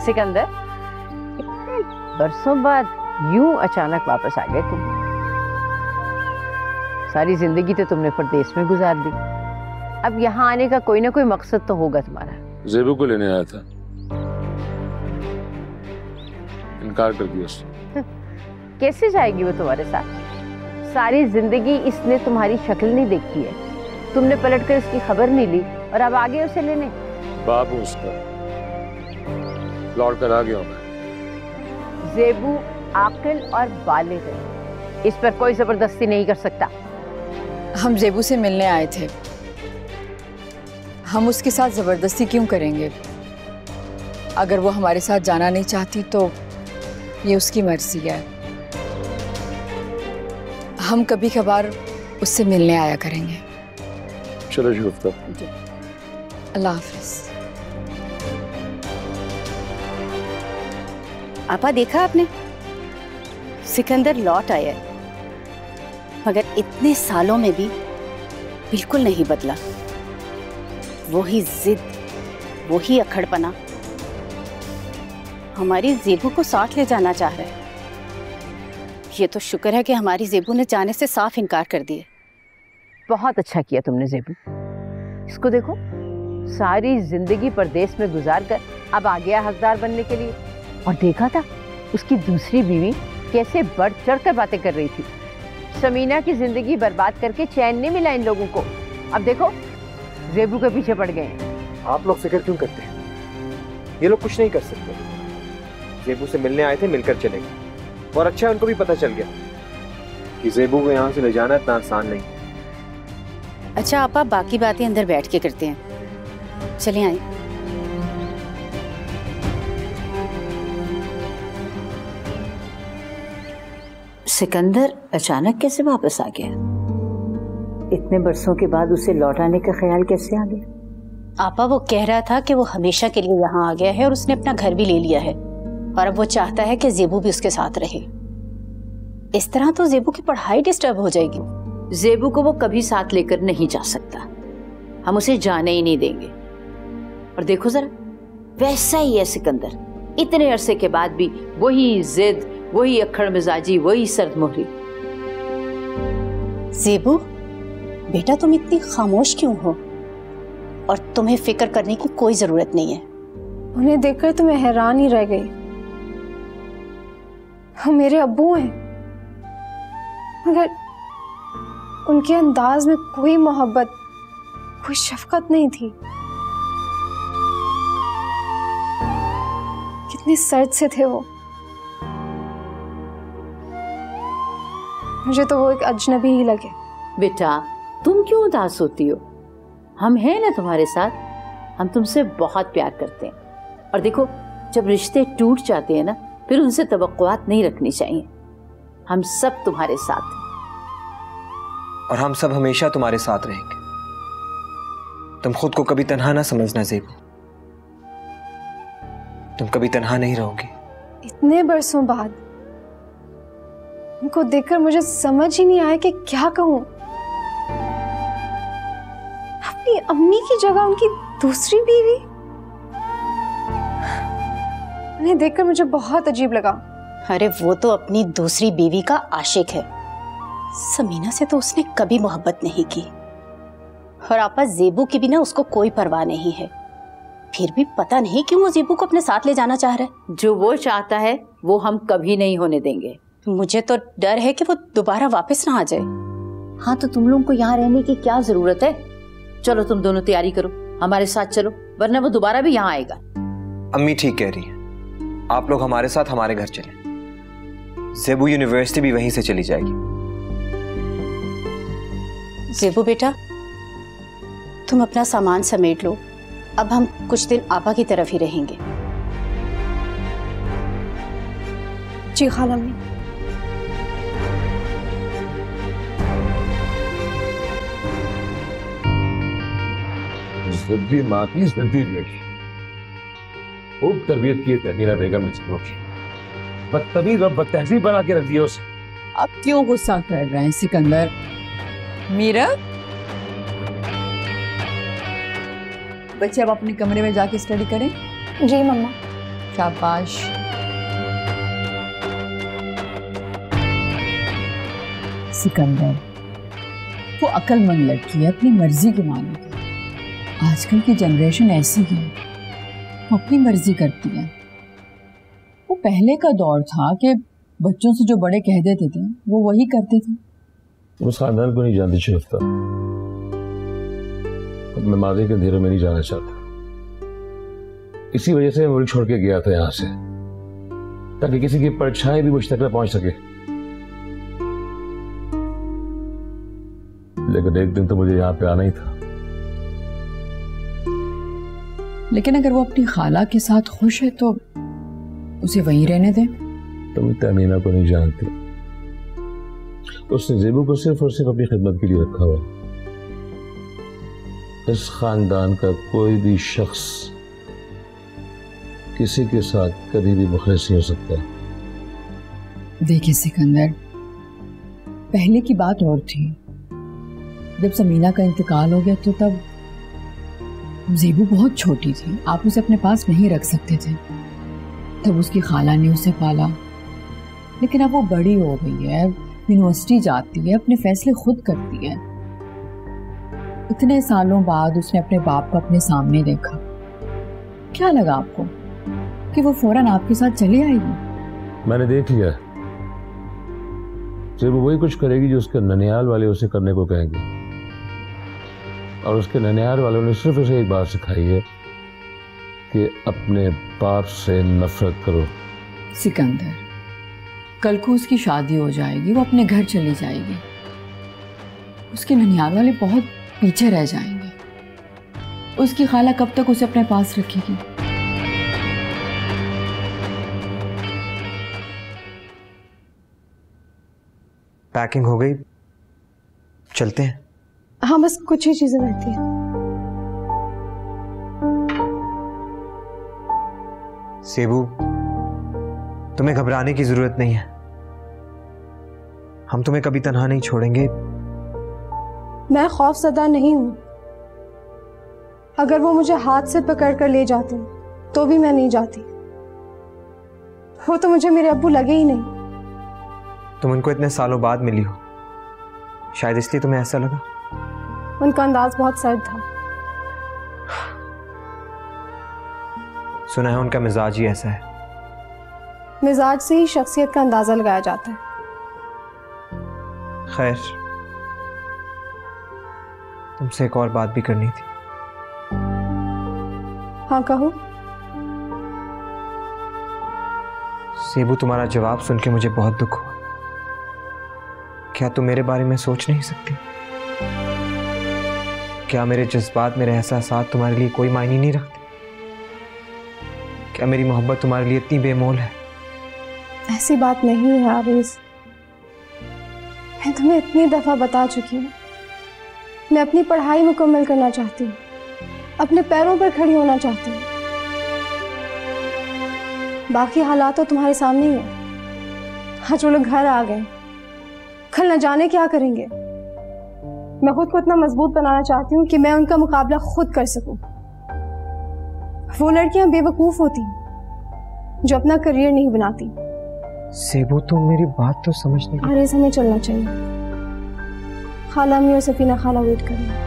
सिकंदर, इतने बरसों बाद यूं अचानक वापस आ गए तुम। सारी जिंदगी तो तुमने परदेश में गुजार दी, अब यहाँ आने का कोई ना कोई मकसद तो होगा तुम्हारा। ज़ेबू को लेने आया था, इनकार कर दिया उसने। कैसे जाएगी वो तुम्हारे साथ? सारी जिंदगी इसने तुम्हारी शक्ल नहीं देखी है, तुमने पलटकर इसकी खबर नहीं ली और अब आगे उसे लेने। बाप हूँ उसका, लौट कर आ गया हूं मैं। ज़ेबू आकिल और बालिग है, इस पर कोई जबरदस्ती नहीं कर सकता। हम ज़ेबू से मिलने आए थे, हम उसके साथ जबरदस्ती क्यों करेंगे? अगर वो हमारे साथ जाना नहीं चाहती तो ये उसकी मर्जी है। हम कभी कभार उससे मिलने आया करेंगे। चलो शुक्र। अल्लाह हाफिज। आपा देखा आपने, सिकंदर लौट आया है, मगर इतने सालों में भी बिल्कुल नहीं बदला। वही जिद, वही अखड़पना। हमारी ज़ेबू को साथ ले जाना चाह रहा है। ये तो शुक्र है कि हमारी ज़ेबू ने जाने से साफ इनकार कर दिया। बहुत अच्छा किया तुमने ज़ेबू। इसको देखो, सारी जिंदगी परदेश में गुजार कर अब आ गया हकदार बनने के लिए। और देखा था उसकी दूसरी बीवी कैसे बढ़ चढ़ कर बातें कर रही थी। समीना की जिंदगी बर्बाद करके चैन नहीं मिला इन लोगों को, अब देखो ज़ेबू के पीछे पड़ गए हैं। आप लोग फिक्र क्यों करते हैं? ये लोग कुछ नहीं कर सकते। ज़ेबू से मिलने आए थे, मिलकर चले गए। और अच्छा है उनको भी पता चल गया कि ज़ेबू को यहाँ से ले जाना इतना आसान नहीं। अच्छा आपा, बाकी बातें अंदर बैठ के करते हैं, चलिए आए। सिकंदर अचानक कैसे वापस आ गया? इतने बरसों के बाद उसे लौट आने का ख्याल कैसे आ गया? आपा वो कह रहा था कि वो हमेशा के लिए यहाँ आ गया है और उसने अपना घर भी ले लिया है, और अब वो चाहता है कि ज़ेबू भी उसके साथ रहे। इस तरह तो ज़ेबू की पढ़ाई डिस्टर्ब हो जाएगी। ज़ेबू को वो कभी साथ लेकर नहीं जा सकता, हम उसे जाने ही नहीं देंगे। और देखो जरा, वैसा ही है सिकंदर, इतने अरसे के बाद भी वही जिद, वही अक्खड़ मिजाजी, वही सर्दमोहरी। ज़ेबू बेटा, तुम इतनी खामोश क्यों हो? और तुम्हें फिक्र करने की कोई जरूरत नहीं है। उन्हें देखकर तो मैं हैरान ही रह गई। वो मेरे अब्बू हैं, मगर उनके अंदाज में कोई मोहब्बत, कोई शफकत नहीं थी। कितने सर्द से थे वो। मुझे तो वो एक अजनबी ही लगे। बेटा तुम क्यों उदास होती हो? हम हैं ना तुम्हारे साथ, हम तुमसे बहुत प्यार करते हैं। और देखो, जब रिश्ते टूट जाते हैं ना, फिर उनसे तवक्कुआत नहीं रखनी चाहिए। हम सब तुम्हारे साथ हैं और हम सब हमेशा तुम्हारे साथ रहेंगे। तुम खुद को कभी तन्हा ना समझना ज़ेबू, तुम कभी तन्हा नहीं रहोगी। इतने बरसों बाद उनको देखकर मुझे समझ ही नहीं आया कि क्या कहूं। अपनी अम्मी की जगह उनकी दूसरी बीवी। उन्हें देखकर मुझे बहुत अजीब लगा। अरे वो तो अपनी दूसरी बीवी का आशिक है, समीना से तो उसने कभी मोहब्बत नहीं की। और आपा ज़ेबू की भी ना उसको कोई परवाह नहीं है। फिर भी पता नहीं क्यों वो ज़ेबू को अपने साथ ले जाना चाह रहा है। जो वो चाहता है वो हम कभी नहीं होने देंगे। मुझे तो डर है कि वो दोबारा वापस ना आ जाए। हाँ तो तुम लोगों को यहाँ रहने की क्या जरूरत है? चलो तुम दोनों तैयारी करो, हमारे साथ चलो, वरना वो दोबारा भी यहाँ आएगा। अम्मी ठीक कह रही है, आप लोग हमारे साथ हमारे घर चलें। ज़ेबू यूनिवर्सिटी भी वहीं से चली जाएगी। ज़ेबू बेटा, तुम अपना सामान समेट लो, अब हम कुछ दिन आपा की तरफ ही रहेंगे। जी खाला अम्मी। जिद्दी माँ की जिद्दी बेटी, खूब तरबियत की तहमीना बेगम ने की, बदतमीज और बदतहजीब बना के रख दिया उसे। अब क्यों गुस्सा कर रहे हैं सिकंदर? मीरा, बच्चे अब अपने कमरे में जाके स्टडी करें। जी मम्मा। शाबाश। सिकंदर, वो अक्लमंद लड़की है, अपनी मर्जी की मानेगी। आजकल की जनरेशन ऐसी है, वो अपनी मर्जी करती है। वो पहले का दौर था कि बच्चों से जो बड़े कह देते थे वो वही करते थे। उस खानदान को नहीं जानती शरीफ्ता, मैं माजी के अंधेरों में नहीं जाना चाहता। इसी वजह से मैं मुल्क छोड़ के गया था यहाँ से, ताकि किसी की परछाई भी मुझ तक न पहुंच सके। लेकिन एक दिन तो मुझे यहाँ पे आना ही था। लेकिन अगर वो अपनी खाला के साथ खुश है तो उसे वहीं रहने दें। तुम तमीना को नहीं जानती, उसने ज़ेबू को सिर्फ और सिर्फ अपनी खिदमत के लिए रखा हुआ। इस खानदान का कोई भी शख्स किसी के साथ कभी भी मुखलिस नहीं हो सकता। देखिए सिकंदर, पहले की बात और थी। जब समीना का इंतकाल हो गया तो तब ज़ेबू बहुत छोटी थी, आप उसे अपने पास नहीं रख सकते थे। तब उसकी खाला ने उसे पाला, लेकिन अब वो बड़ी हो गई है, यूनिवर्सिटी जाती है, अपने फैसले खुद करती है। इतने सालों बाद उसने अपने बाप को अपने सामने देखा। क्या लगा आपको कि वो फौरन आपके साथ चली आएगी? मैंने देख लिया, ज़ेबू वही कुछ करेगी जो उसके ननियाल वाले उसे करने को कहेंगे, और उसके ननियाल वालों ने सिर्फ उसे एक बात सिखाई है कि अपने बाप से नफरत करो। सिकंदर, कल को उसकी शादी हो जाएगी, वो अपने घर चली जाएगी, उसके ननियाल वाले बहुत पीछे रह जाएंगे। उसकी खाला कब तक उसे अपने पास रखेगी? पैकिंग हो गई, चलते हैं। हाँ, बस कुछ ही चीजें रहती हैं। सेबू, तुम्हें घबराने की जरूरत नहीं है। हम तुम्हें कभी तन्हा नहीं छोड़ेंगे। मैं खौफज़दा नहीं हूं। अगर वो मुझे हाथ से पकड़ कर ले जाते तो भी मैं नहीं जाती। वो तो मुझे मेरे अब्बू लगे ही नहीं। तुम उनको इतने सालों बाद मिली हो, शायद इसलिए तुम्हें ऐसा लगा। उनका अंदाज बहुत सर्द था। सुना है उनका मिजाज ही ऐसा है। मिजाज से ही शख्सियत का अंदाजा लगाया जाता है। खैर, तुमसे एक और बात भी करनी थी। हाँ, कहो। सेबू, तुम्हारा जवाब सुन के मुझे बहुत दुख हुआ। क्या तुम मेरे बारे में सोच नहीं सकती? क्या मेरे जज्बात, मेरे एहसासात तुम्हारे लिए कोई मायने नहीं रखते? क्या मेरी मोहब्बत तुम्हारे लिए इतनी बेमोल है? ऐसी बात नहीं है आरिज़। मैं तुम्हें इतनी दफा बता चुकी हूँ, मैं अपनी पढ़ाई मुकम्मल करना चाहती हूँ, अपने पैरों पर खड़ी होना चाहती हूँ। बाकी हालात तो तुम्हारे सामने ही है। आज वो लोग घर आ गए, कल न जाने क्या करेंगे। मैं खुद को इतना मजबूत बनाना चाहती हूँ कि मैं उनका मुकाबला खुद कर सकूं। वो लड़कियां बेवकूफ होती हैं जो अपना करियर नहीं बनाती। सेबू, तुम मेरी बात तो समझ नहीं। अरे, हमें चलना चाहिए। खाला अम्मी और सफीना खाला वेट कर रही हैं।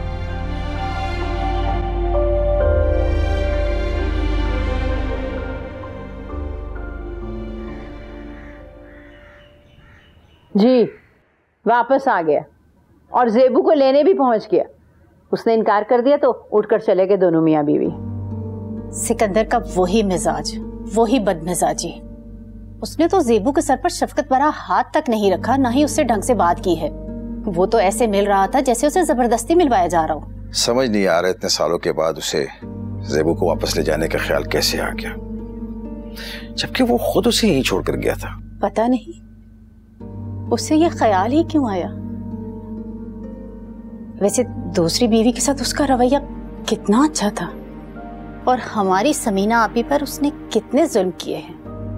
जी, वापस आ गया और ज़ेबू को लेने भी पहुंच गया। उसने इनकार कर दिया तो उठकर चले गए दोनों मियाँ बीवी। सिकंदर का वही मिजाज, वही बदमिजाजी। उसने तो ज़ेबू के सर पर शफकत भरा हाथ तक नहीं रखा, ना ही उससे ढंग से बात की है। वो तो ऐसे मिल रहा था जैसे उसे जबरदस्ती मिलवाया जा रहा हो। समझ नहीं आ रहा इतने सालों के बाद उसे ज़ेबू को वापस ले जाने का ख्याल कैसे आ गया, जबकि वो खुद उसे यहीं छोड़कर गया था। पता नहीं उसे ये ख्याल ही क्यों आया। वैसे दूसरी बीवी के साथ उसका रवैया कितना अच्छा था, और हमारी समीना आपी पर उसने कितने जुल्म किए हैं,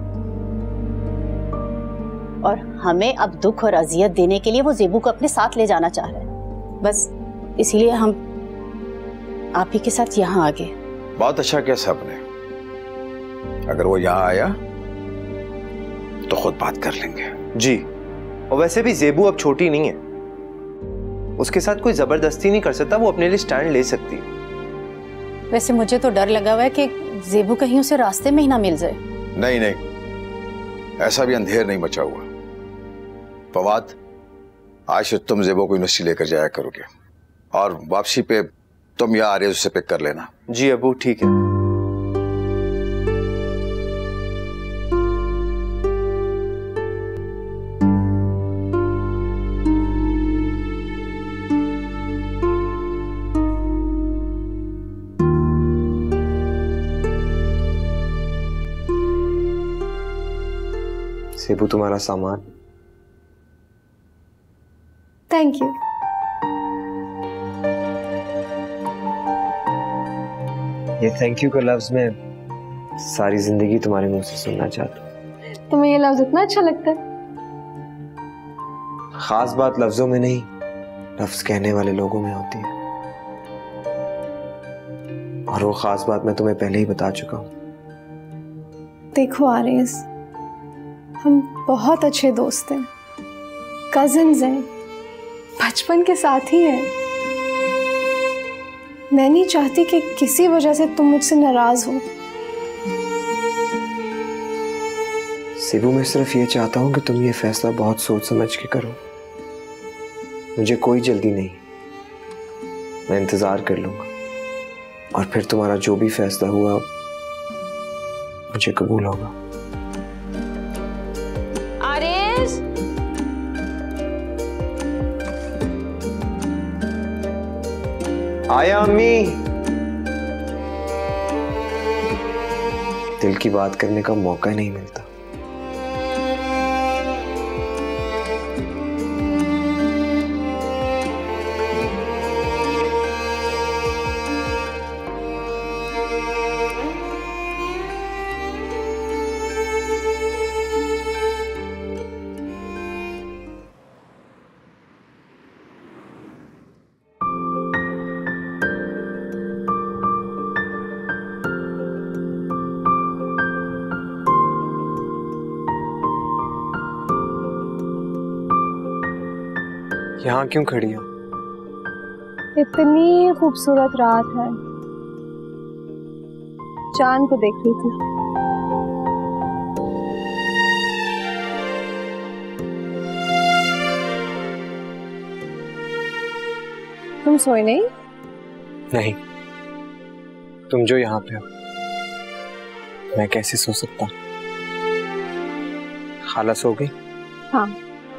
और हमें अब दुख और अजियत देने के लिए वो ज़ेबू को अपने साथ ले जाना चाह रहा है। बस इसीलिए हम आप ही के साथ यहाँ आ गए। बहुत अच्छा किया साहब ने। अगर वो यहाँ आया तो खुद बात कर लेंगे। जी, और वैसे भी ज़ेबू अब छोटी नहीं है, उसके साथ कोई जबरदस्ती नहीं कर सकता, वो अपने लिए स्टैंड ले सकती है। वैसे मुझे तो डर लगा हुआ है कि ज़ेबू कहीं उसे रास्ते में ही ना मिल जाए। नहीं नहीं, ऐसा भी अंधेर नहीं मचा हुआ। फवाद, आज से तुम ज़ेबू को यूनिवर्सिटी लेकर जाया करोगे और वापसी पे तुम या आर्यस उसे पिक कर लेना। जी अबू, ठीक है। ज़ेबू, तुम्हारा सामान। Thank you. ये थैंक यू का लफ्ज मैं सारी जिंदगी तुम्हारे मुंह से सुनना चाहता हूँ। तुम्हें ये लफ्ज इतना अच्छा लगता है? खास बात लफ्जों में नहीं, लफ्ज कहने वाले लोगों में होती है, और वो खास बात मैं तुम्हें पहले ही बता चुका हूँ। देखो आर्यस, हम बहुत अच्छे दोस्त हैं, कजिन्स हैं, बचपन के साथी हैं। मैं नहीं चाहती कि किसी वजह से तुम मुझसे नाराज हो। ज़ेबू, मैं सिर्फ ये चाहता हूँ कि तुम ये फैसला बहुत सोच समझ के करो। मुझे कोई जल्दी नहीं, मैं इंतजार कर लूंगा, और फिर तुम्हारा जो भी फैसला हुआ मुझे कबूल होगा। आर्यस, आया अम्मी। दिल की बात करने का मौका ही नहीं मिलता। यहाँ क्यों खड़ी हो? इतनी खूबसूरत रात है, चांद को देख रही थी। तुम सोए नहीं? नहीं, तुम जो यहाँ पे हो, मैं कैसे सो सकता? खाला सो गई? हाँ,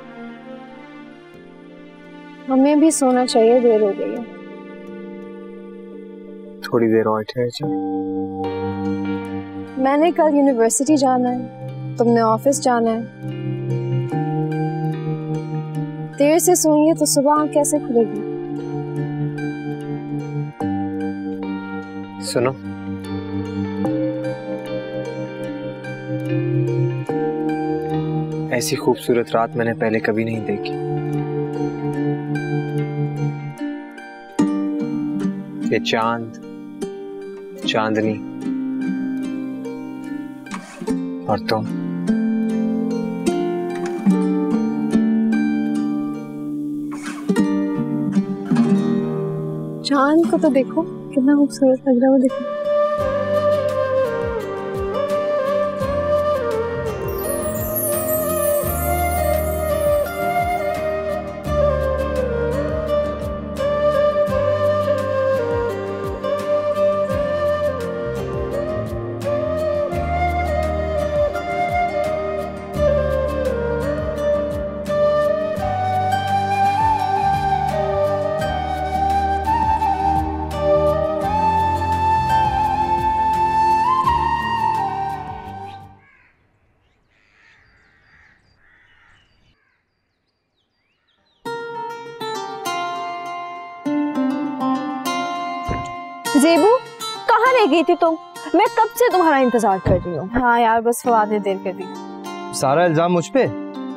हमें भी सोना चाहिए, देर हो गई है। थोड़ी देर और ठहर जाओ। मैंने कल यूनिवर्सिटी जाना है, तुमने ऑफिस जाना है। देर से सोएंगे तो सुबह आँख कैसे खुलेगी? सुनो, ऐसी खूबसूरत रात मैंने पहले कभी नहीं देखी। ये चांद, चांदनी और तुम। चांद को तो देखो, कितना खूबसूरत लग रहा है, देखो। ज़ेबू, कहाँ रह गई थी तुम? मैं कब से तुम्हारा इंतजार कर रही हूँ। हाँ यार, बस फवाद ने देर कर दी। सारा इल्जाम मुझ पे?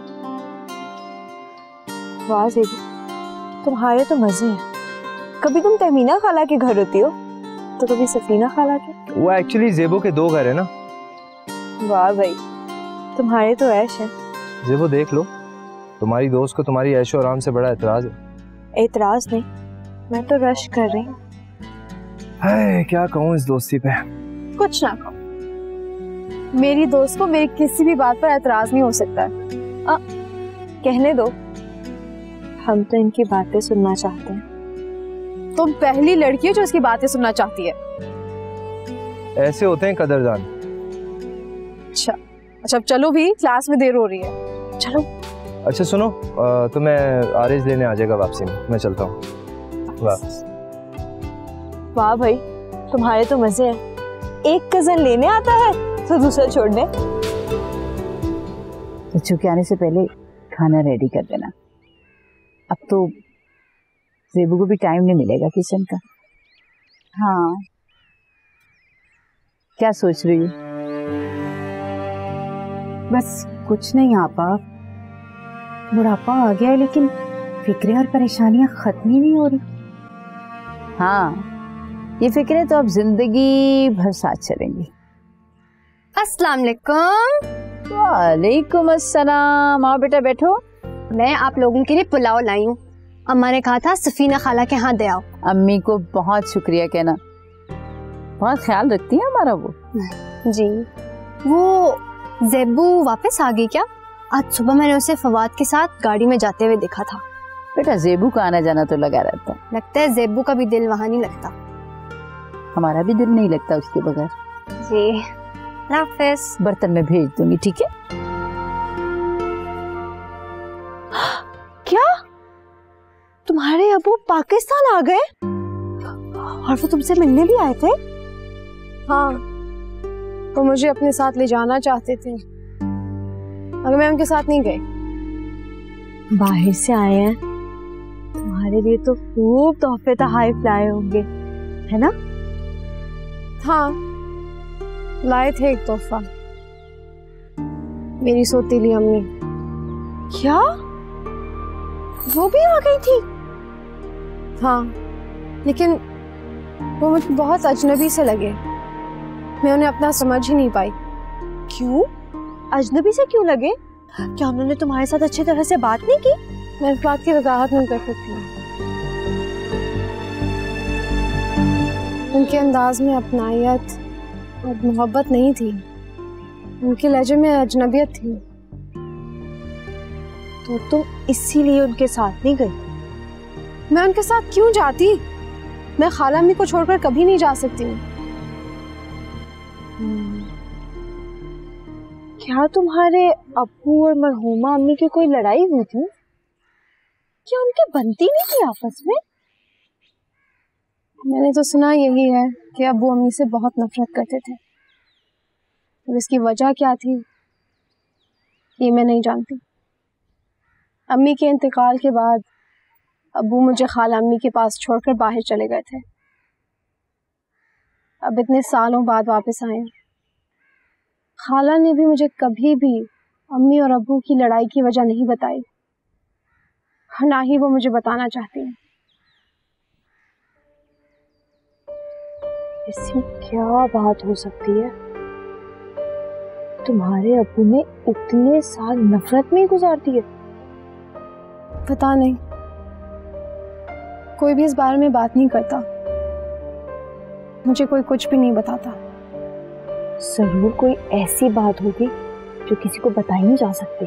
वाह ज़ेबू, तुम्हारे तो मजे हैं। कभी तुम तहमीना खाला के घर होती हो तो कभी सफीना खाला के। वो एक्चुअली ज़ेबू के दो घर है ना, वाह भाई, तुम्हारे तो ऐश है। जेबो देख लो, तुम्हारी दोस्त को तुम्हारी ऐशो आराम से बड़ा एतराज है। एतराज नहीं, मैं तो रश कर रही हूँ। हाय, क्या कहूँ इस दोस्ती पे। कुछ ना कहो, मेरी दोस्त को मेरी किसी भी बात पर एतराज नहीं हो सकता है। कहने दो, हम तो इनकी बातें सुनना चाहते हैं। तुम पहली लड़की हो जो इसकी बातें सुनना चाहती है। ऐसे होते हैं कदरदान। अच्छा अब चलो भी, क्लास में देर हो रही है, चलो। अच्छा सुनो, तो मैं आरिज लेने आ जाएगा वापसी में, मैं चलता हूँ। वाह भाई, तुम्हारे तो मजे हैं। एक कजन लेने आता है तो दूसरा छोड़ने। बच्चों के आने से पहले खाना रेडी कर देना। अब तो जेबू को भी टाइम नहीं मिलेगा किचन का। हाँ, क्या सोच रही हो? बस कुछ नहीं आपा, बुढ़ापा आ गया है लेकिन फिक्रें और परेशानियां खत्म ही नहीं हो रही। हाँ, ये फिक्रें तो अब जिंदगी भर साथ चलेंगी। अस्सलाम वालेकुम। वालेकुम अस्सलाम। आओ बेटा बैठो। मैं आप लोगों के लिए पुलाव लाई हूँ। अम्मा ने कहा था सफीना खाला के हाथ दे आओ। अम्मी को बहुत शुक्रिया कहना, बहुत ख्याल रखती है हमारा वो। जी। वो ज़ेबू वापस आ गई क्या? आज सुबह मैंने उसे फवाद के साथ गाड़ी में जाते हुए देखा था। बेटा ज़ेबू का आना जाना तो लगा रहता है। लगता है ज़ेबू का भी दिल वहाँ नहीं लगता। हमारा भी दिल नहीं लगता उसके बगैर। जी, हाफिज़। बर्तन में भेज दूंगी, ठीक है? क्या तुम्हारे अबू पाकिस्तान आ गए? और वो तुमसे मिलने भी आए थे? हाँ, वो मुझे अपने साथ ले जाना चाहते थे, मगर मैं उनके साथ नहीं गई। बाहर से आए हैं, तुम्हारे लिए तो खूब तोहफे तोहफे लाए होंगे, है ना? हाँ, लाए थे एक तोहफा, मेरी सौतेली अम्मी। क्या वो भी आ गई थी? हाँ, लेकिन वो मुझे बहुत अजनबी से लगे। मैं उन्हें अपना समझ ही नहीं पाई। क्यों? अजनबी से क्यों लगे? क्या उन्होंने तुम्हारे साथ अच्छी तरह से बात नहीं की? मैं इस बात की वजाहत नहीं कर सकती। उनके अंदाज में अपनायत और मोहब्बत नहीं थी, उनके लहजे में अजनबियत थी। तो तुम इसीलिए उनके साथ नहीं गई? मैं उनके साथ क्यों जाती? मैं खाला अम्मी को छोड़कर कभी नहीं जा सकती हूँ। क्या तुम्हारे अब्बू और मरहूमा अम्मी की कोई लड़ाई हुई थी? क्या उनकी बनती नहीं थी आपस में? मैंने तो सुना यही है कि अब्बू अम्मी से बहुत नफरत करते थे, और इसकी वजह क्या थी ये मैं नहीं जानती। अम्मी के इंतकाल के बाद अब्बू मुझे खाला अम्मी के पास छोड़कर बाहर चले गए थे। अब इतने सालों बाद वापस आए। खाला ने भी मुझे कभी भी अम्मी और अब्बू की लड़ाई की वजह नहीं बताई, ना ही वो मुझे बताना चाहती हैं। ऐसी क्या बात हो सकती है? तुम्हारे अब्बू ने इतने साल नफरत में गुजार दिए? पता नहीं, कोई भी इस बारे में बात नहीं करता, मुझे कोई कुछ भी नहीं बताता। जरूर कोई ऐसी बात होगी जो किसी को बताई नहीं जा सकती।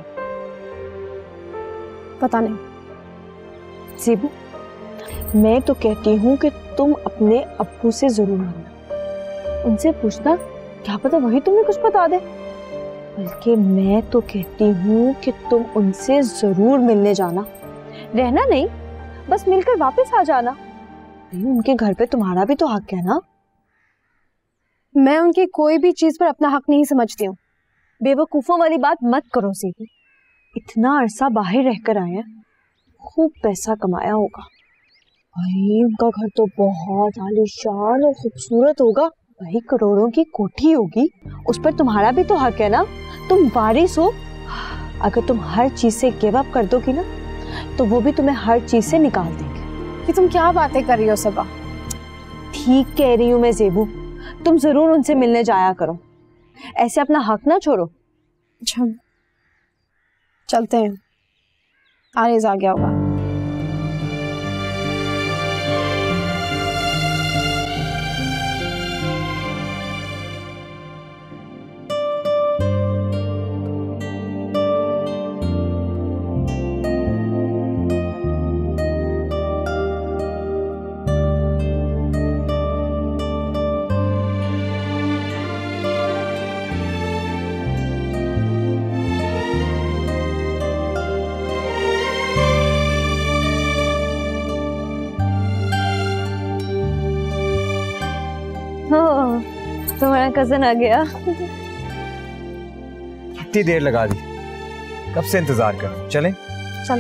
पता नहीं। ज़ेबू, मैं तो कहती हूँ कि तुम अपने अब्बू से जरूर मिलना, उनसे पूछना, क्या पता वही तुम्हें कुछ बता दे। बल्कि मैं तो कहती हूँ कि तुम उनसे जरूर मिलने जाना, रहना नहीं, बस मिलकर वापस आ जाना। उनके घर पे तुम्हारा भी तो हक है ना? मैं उनकी कोई भी चीज पर अपना हक नहीं समझती हूँ। बेवकूफों वाली बात मत करो ज़ेबू। इतना अरसा बाहर रहकर आए हैं, खूब पैसा कमाया होगा भाई। उनका घर तो बहुत आलीशान और खूबसूरत होगा भाई, करोड़ों की कोठी होगी, उस पर तुम्हारा भी तो हक है ना? तुम वारिस हो। अगर तुम हर चीज से गिव अप कर दोगी ना, तो वो भी तुम्हें हर चीज से निकाल देंगे। कि तुम क्या बातें कर रही हो सबा? ठीक कह रही हूँ मैं ज़ेबू, तुम जरूर उनसे मिलने जाया करो। ऐसे अपना हक ना छोड़ो। अच्छा चलते हैं, आरेज आ गया होगा। तुम्हारा कजन आ गया। कितनी देर लगा दी, कब से इंतजार कर। चलें? चल।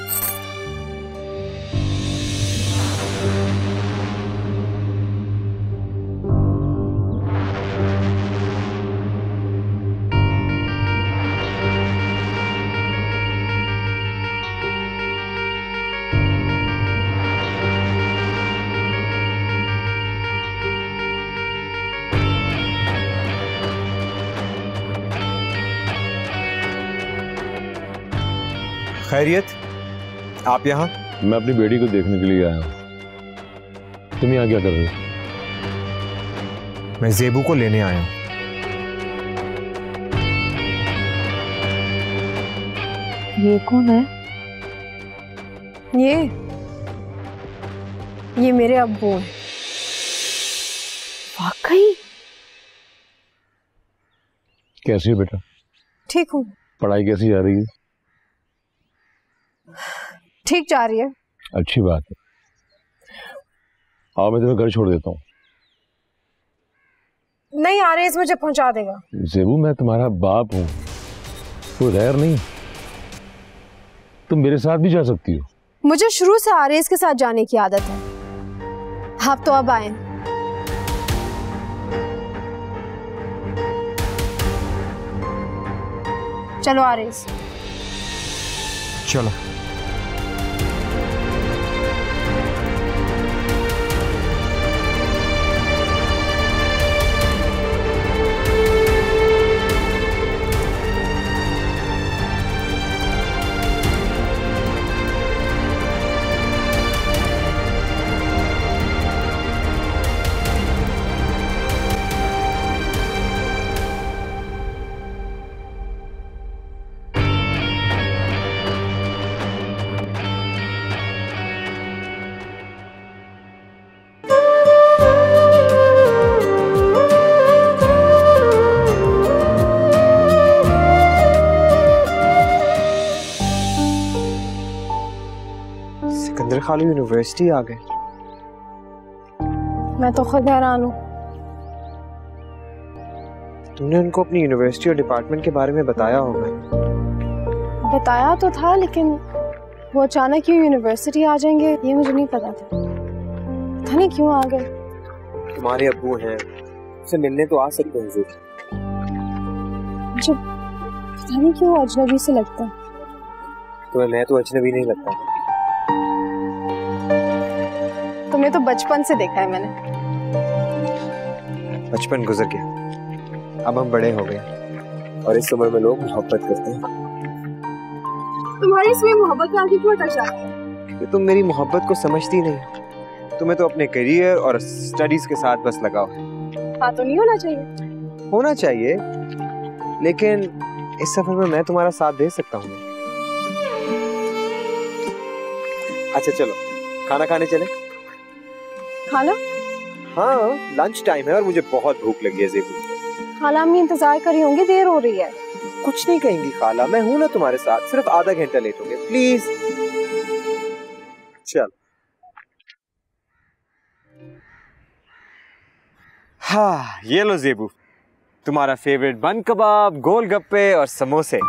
खैरियत, आप यहाँ? मैं अपनी बेटी को देखने के लिए आया हूँ। तुम यहाँ क्या कर रहे हो? मैं ज़ेबू को लेने आया हूँ। ये कौन है? ये मेरे अब्बू हैं। वाकई? कैसी है बेटा? ठीक हूँ। पढ़ाई कैसी जा रही है? ठीक जा रही है। अच्छी बात है। आओ मैं तुम्हें घर छोड़ देता हूँ। नहीं, आरेज मुझे पहुंचा देगा। ज़ेबू मैं तुम्हारा बाप हूँ, कोई गैर नहीं। तुम मेरे साथ भी जा सकती हो। मुझे शुरू से आरेज के साथ जाने की आदत है। आप तो अब आए। चलो आरेज। चलो। सिकंदर खाली यूनिवर्सिटी आ गए। मैं तो खुद हैरान हूँ। तुमने उनको अपनी यूनिवर्सिटी और डिपार्टमेंट के बारे में बताया होगा। बताया तो था, लेकिन वो अचानक क्यों यूनिवर्सिटी आ जाएंगे ये मुझे नहीं पता था। पता नहीं क्यों आ गए। तुम्हारे अब्बू हैं, उसे मिलने तो आ सकते हैं। मुझे पता नहीं क्यों अजनबी से लगता है। तुम्हें मैं तो अजनबी नहीं लगता। तुम्हें तो बचपन से देखा है मैंने। बचपन गुजर गया, अब हम बड़े हो गए और इस उम्र में लोग मोहब्बत करते हैं। तुम्हारी इसमें मोहब्बत का आगे क्यों टचा है? कि तुम मेरी मोहब्बत को समझती नहीं। तुम्हें तो अपने करियर और स्टडीज के साथ बस लगाओ है। हाँ तो नहीं होना चाहिए। होना चाहिए, लेकिन इस सफर में मैं तुम्हारा साथ दे सकता हूँ। अच्छा चलो खाना खाने चले। खाना? हाँ लंच टाइम है और मुझे बहुत भूख लगी है ज़ेबू। खाला अम्मी इंतजार कर रही होंगी, देर हो रही है। कुछ नहीं कहेंगी खाला, मैं हूं ना तुम्हारे साथ। सिर्फ आधा घंटा लेट हो गए प्लीज। चल। हाँ ये लो ज़ेबू, तुम्हारा फेवरेट बन कबाब, गोलगप्पे और समोसे।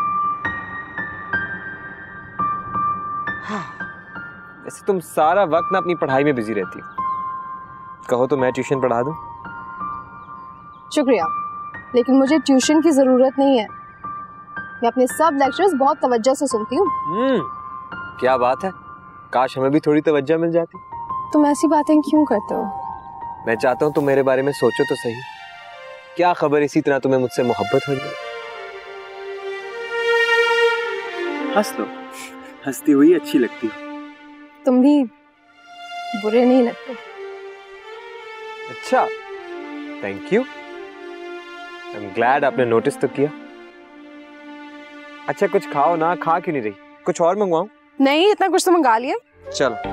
हाँ, वैसे तुम सारा वक्त ना अपनी पढ़ाई में बिजी रहती हो। कहो तो मैं ट्यूशन पढ़ा दूं? शुक्रिया, लेकिन मुझे ट्यूशन की जरूरत नहीं है। मैं अपने सब लेक्चर्स बहुत तवज्जो से सुनती हूँ। क्या बात है, काश हमें भी थोड़ी तवज्जो मिल जाती। तुम ऐसी बातें क्यों करते हो? मैं चाहता हूँ तुम मेरे बारे में सोचो तो सही। क्या खबर इसी तरह तुम्हें मुझसे मोहब्बत हो रही है? हंस लो, हंसती हुई अच्छी लगती है। तुम भी बुरे नहीं लगते। अच्छा, thank you. I am glad आपने नोटिस तो किया। अच्छा कुछ खाओ ना, खा क्यों नहीं रही? कुछ और मंगवाऊं? नहीं, इतना कुछ तो मंगा लिया। चलो।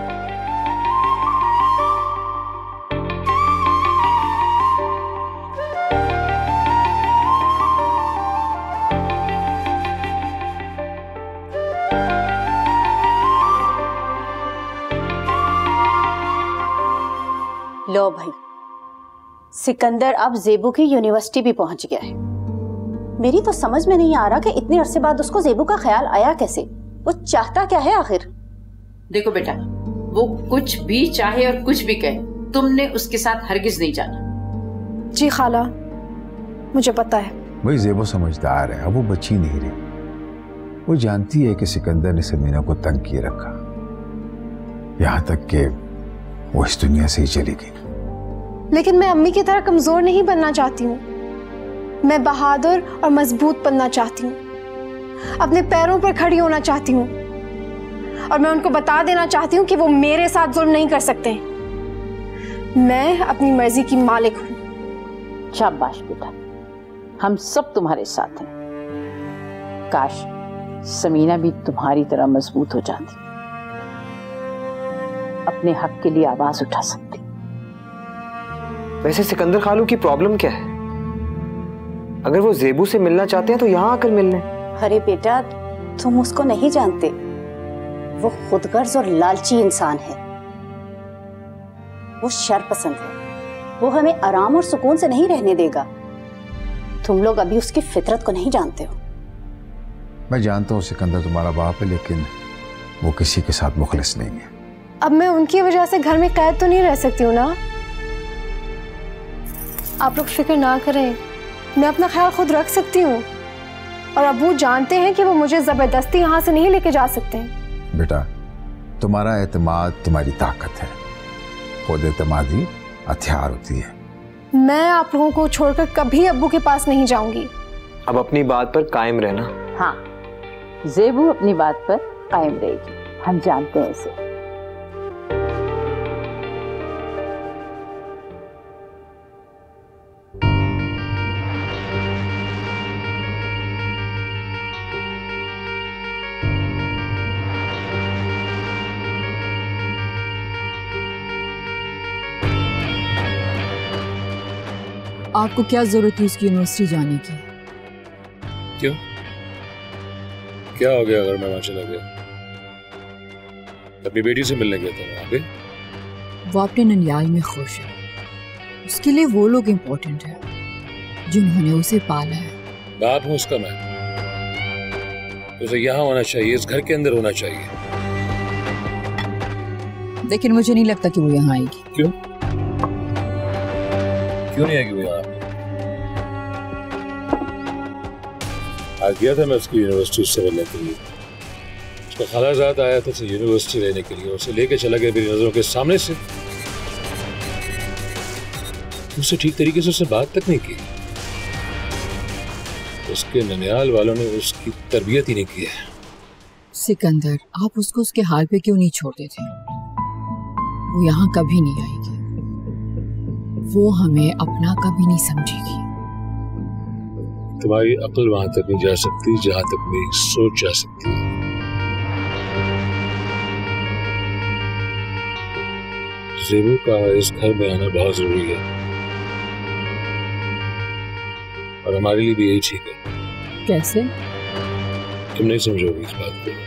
लो भाई, सिकंदर अब ज़ेबू की यूनिवर्सिटी भी पहुंच गया है। मेरी तो समझ में नहीं आ रहा कि इतने अरसे बाद उसको ज़ेबू का ख्याल आया कैसे। वो चाहता क्या है आखिर? देखो बेटा, वो कुछ भी चाहे और कुछ भी कहे, तुमने उसके साथ हरगिज नहीं जाना। जी खाला, मुझे पता है। वही ज़ेबू समझदार है, अब वो बची नहीं रही। वो जानती है कि सिकंदर ने समीना को तंग किए रखा, यहाँ तक कि वो इस दुनिया से ही चली गई। लेकिन मैं अम्मी की तरह कमजोर नहीं बनना चाहती हूँ। मैं बहादुर और मजबूत बनना चाहती हूँ, अपने पैरों पर खड़ी होना चाहती हूँ, और मैं उनको बता देना चाहती हूँ कि वो मेरे साथ जुल्म नहीं कर सकते। मैं अपनी मर्जी की मालिक हूँ। शाबाश बेटा, हम सब तुम्हारे साथ हैं। काश समीना भी तुम्हारी तरह मजबूत हो जाती, अपने हक के लिए आवाज उठा सकती। वैसे सिकंदर खालू की प्रॉब्लम क्या है? अगर वो ज़ेबू से मिलना चाहते हैं तो यहाँ आकर मिल लें। अरे बेटा, तुम उसको नहीं जानते। वो खुदगर्ज और लालची इंसान है। वो शर पसंद है। वो हमें आराम और सुकून से नहीं रहने देगा। तुम लोग अभी उसकी फितरत को नहीं जानते हो। मैं जानता हूँ सिकंदर तुम्हारा बाप है, लेकिन वो किसी के साथ मुखलिस नहीं है। अब मैं उनकी वजह से घर में कैद तो नहीं रह सकती हूँ ना। आप लोग फिक्र ना करें, मैं अपना ख्याल खुद रख सकती हूँ, और अबू जानते हैं कि वो मुझे जबरदस्ती यहाँ से नहीं लेके जा सकते हैं। बेटा, तुम्हारा एतमाद तुम्हारी ताकत है, खुद एतमादी हथियार होती है। मैं आप लोगों को छोड़कर कभी अब्बू के पास नहीं जाऊंगी। अब अपनी बात पर कायम रहना। हाँ, ज़ेबू अपनी बात पर कायम रहेगी, हम जानते हैं इसे। आपको क्या जरूरत है उसकी यूनिवर्सिटी जाने की? क्यों? क्या हो गया अगर मैं वहां चला गया? अपनी बेटी से मिलने गया था वहां पे। वो अपने ननियाल में खुश है, उसके लिए वो लोग इम्पोर्टेंट है जिन्होंने उसे पाला है। बाप हूं उसका मैं, उसे यहाँ होना चाहिए, इस घर के अंदर होना चाहिए। लेकिन मुझे नहीं लगता कि वो यहाँ आएगी। क्यों? क्यों नहीं आएगी वो यहाँ? आज गया था मैं उसकी यूनिवर्सिटी से मिलने के लिए। उसका खालाजाद आया था उसे यूनिवर्सिटी लेने के लिए, उसे लेके चला गया मेरी नजरों के सामने से। उससे ठीक तरीके से उससे बात तक नहीं की। उसके ननियाल वालों ने उसकी तरबियत ही नहीं की है। सिकंदर, आप उसको उसके हाल पे क्यों नहीं छोड़ते थे? वो यहाँ कभी नहीं आएगी, वो हमें अपना कभी नहीं समझेगी। तुम्हारी अक्ल वहां तक नहीं जा सकती जहां तक मेरी सोच जा सकती है। ज़ेबू का इस घर में आना बहुत जरूरी है, और हमारे लिए भी यही ठीक है। कैसे? तुम नहीं समझोगी इस बात को।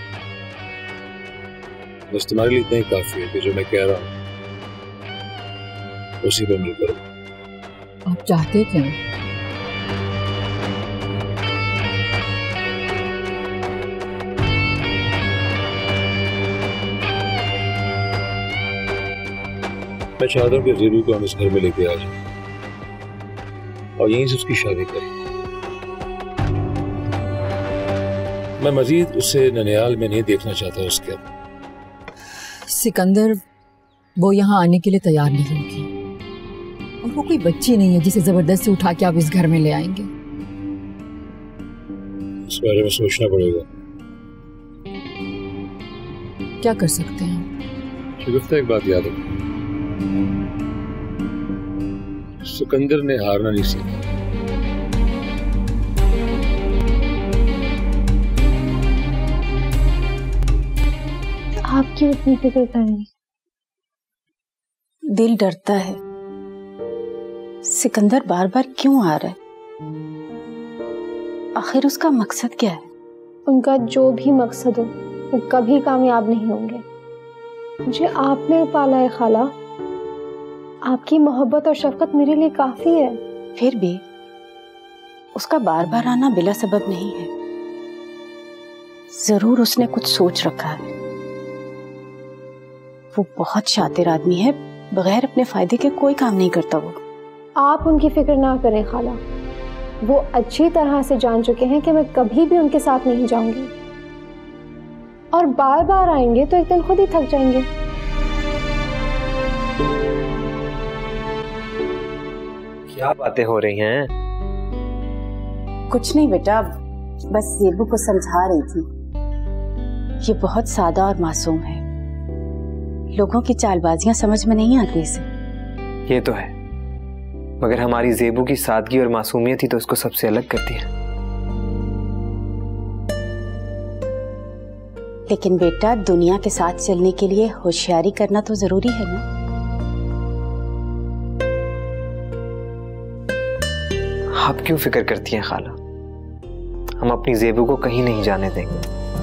बस तुम्हारे लिए इतना ही काफी है कि जो मैं कह रहा हूँ उसी पर अमल करो। आप चाहते क्या? मैं चाहता हूँ कि ज़ेबू को हम इस घर में लेके आ जाएं और यहीं से उसकी शादी करें। मैं मजीद उसे ननियाल में नहीं देखना चाहता उसके। सिकंदर, वो यहाँ आने के लिए तैयार नहीं होगी। और वो कोई बच्ची नहीं है जिसे जबरदस्ती उठा के आप इस घर में ले आएंगे। इस बारे में सोचना पड़ेगा। क्या कर सकते हैं? शगुफ्ता, एक बात याद रखो, सिकंदर ने हारना नहीं सीखा। आप क्यों इतनी फिक्र करें? दिल डरता है। सिकंदर बार बार क्यों आ रहा है? आखिर उसका मकसद क्या है? उनका जो भी मकसद हो वो कभी कामयाब नहीं होंगे। मुझे आपने पाला है खाला, आपकी मोहब्बत और शफकत मेरे लिए काफी है। फिर भी उसका बार बार आना बिला सबब नहीं है। जरूर उसने कुछ सोच रखा है। वो बहुत शातिर आदमी है, बगैर अपने फायदे के कोई काम नहीं करता वो। आप उनकी फिक्र ना करें खाला, वो अच्छी तरह से जान चुके हैं कि मैं कभी भी उनके साथ नहीं जाऊंगी, और बार बार आएंगे तो एक दिन खुद ही थक जाएंगे। क्या बातें हो रही हैं? कुछ नहीं बेटा, बस ज़ेबू को समझा रही थी। ये बहुत सादा और मासूम है, लोगों की चालबाजियां समझ में नहीं आती इसे। ये तो है, मगर हमारी ज़ेबू की सादगी और मासूमियत ही तो उसको सबसे अलग करती है। लेकिन बेटा, दुनिया के साथ चलने के लिए होशियारी करना तो जरूरी है ना। आप क्यों फिक्र करती हैं खाला? हम अपनी ज़ेबू को कहीं नहीं जाने देंगे।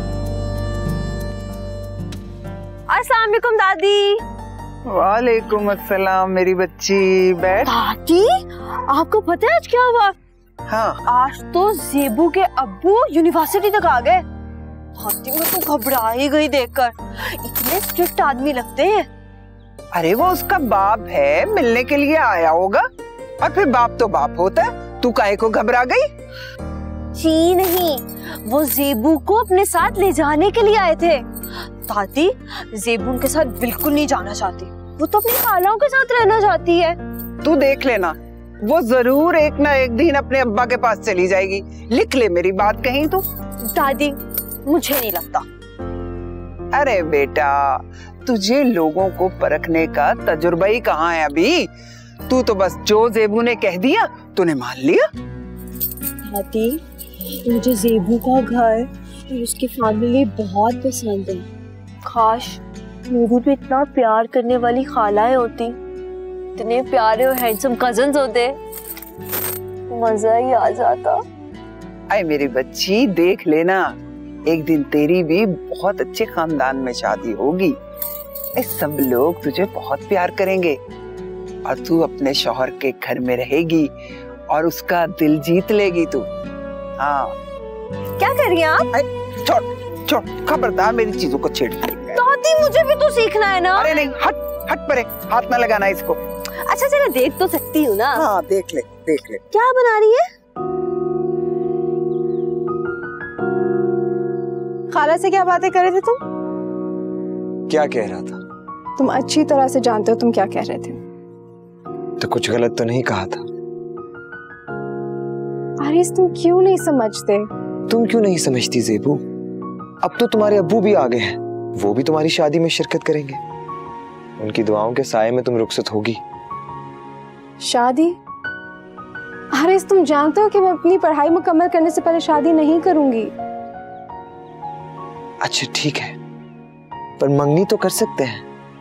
अस्सलाम वालेकुम दादी। वालेकुम अस्सलाम मेरी बच्ची, बैठ। दादी, आपको पता है आज क्या हुआ? हाँ, आज तो ज़ेबू के अब्बू यूनिवर्सिटी तक आ गए। दादी, मैं तो घबरा ही गई देखकर, इतने स्ट्रिक्ट आदमी लगते हैं। अरे वो उसका बाप है, मिलने के लिए आया होगा, और फिर बाप तो बाप होता है। तू काहे को घबरा गई? जी नहीं, वो ज़ेबू को अपने साथ ले जाने के लिए आए थे। दादी, ज़ेबू उनके साथ बिल्कुल नहीं जाना चाहती, वो तो अपनी खालाओं के साथ रहना चाहती है। तू देख लेना, वो जरूर एक ना एक दिन अपने अब्बा के पास चली जाएगी। लिख ले मेरी बात कहीं तू। दादी, मुझे नहीं लगता। अरे बेटा, तुझे लोगों को परखने का तजुर्बा ही कहाँ है अभी। तू तो बस जो ज़ेबू ने कह दिया तूने मान लिया। दादी, मुझे ज़ेबू का घर और उसकी फैमिली बहुत पसंद है। काश मेरी भी इतना प्यार करने वाली खालाएं होती, इतने प्यारे और हैंडसम कजन्स होते, मजा ही आ जाता। अरे मेरी बच्ची, देख लेना, एक दिन तेरी भी बहुत अच्छे खानदान में शादी होगी। सब लोग तुझे बहुत प्यार करेंगे और तू अपने शौहर के घर में रहेगी और उसका दिल जीत लेगी तू। हाँ, क्या कर रही हैं आप? छोड़ छोड़, खबरदार मेरी चीजों को छेड़। दादी, मुझे भी तो सीखना है ना। अरे नहीं, हट हट परे, हाथ ना लगाना इसको। अच्छा चलो, देख तो सकती हूँ ना। हाँ, देख ले देख ले। क्या बना रही है? खाला से क्या बातें कर रहे थे तुम? क्या कह रहा था? तुम अच्छी तरह से जानते हो तुम क्या कह रहे थे। तो कुछ गलत तो नहीं कहा था? आरिस, तुम क्यों नहीं समझते? तुम क्यों नहीं समझती ज़ेबू? अब तो तुम्हारे अब्बू भी आ गए हैं, वो भी तुम्हारी शादी में शिरकत करेंगे। उनकी दुआओं के साए में तुम रुखसत होगी। शादी? आरिस, तुम जानते हो कि मैं अपनी पढ़ाई मुकम्मल करने से पहले शादी नहीं करूंगी। अच्छा ठीक है, पर मंगनी तो कर सकते हैं।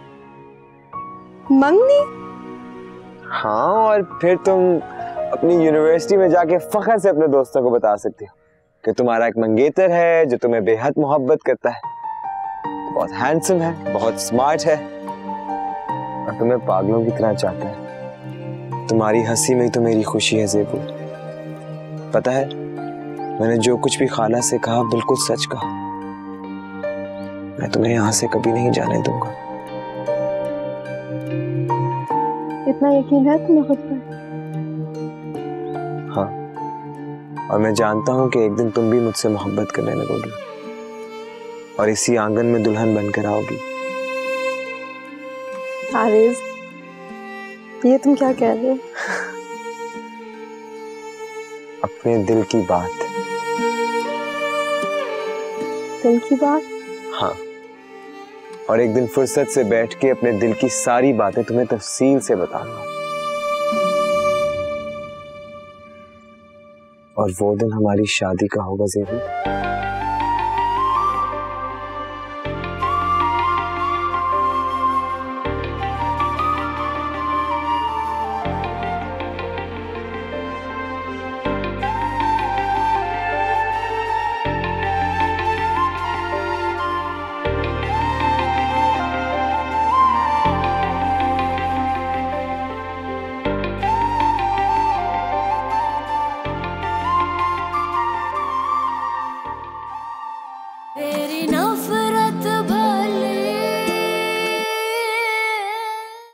मंगनी? हाँ, और फिर तुम अपनी यूनिवर्सिटी में जाके फख्र से अपने दोस्तों को बता सकती हो कि तुम्हारा एक मंगेतर है जो तुम्हें बेहद मोहब्बत करता है, बहुत हैंडसम है, बहुत स्मार्ट है और तुम्हें पागलों की तरह चाहता है। तुम्हारी हंसी में ही तो मेरी खुशी है ज़ेबू। पता है, मैंने जो कुछ भी खाला से कहा बिल्कुल सच कहा। मैं तुम्हें यहाँ से कभी नहीं जाने दूंगा। इतना यकीन है तुम्हें खुद पर? हाँ, और मैं जानता हूँ कि एक दिन तुम भी मुझसे मोहब्बत करने लगोगी और इसी आंगन में दुल्हन बनकर आओगी। आरिस, ये तुम क्या कह रहे हो? अपने दिल की बात। दिल की बात? हाँ, और एक दिन फुर्सत से बैठ के अपने दिल की सारी बातें तुम्हें तफसील से बताऊंगा। और वो दिन हमारी शादी का होगा ज़ेबू।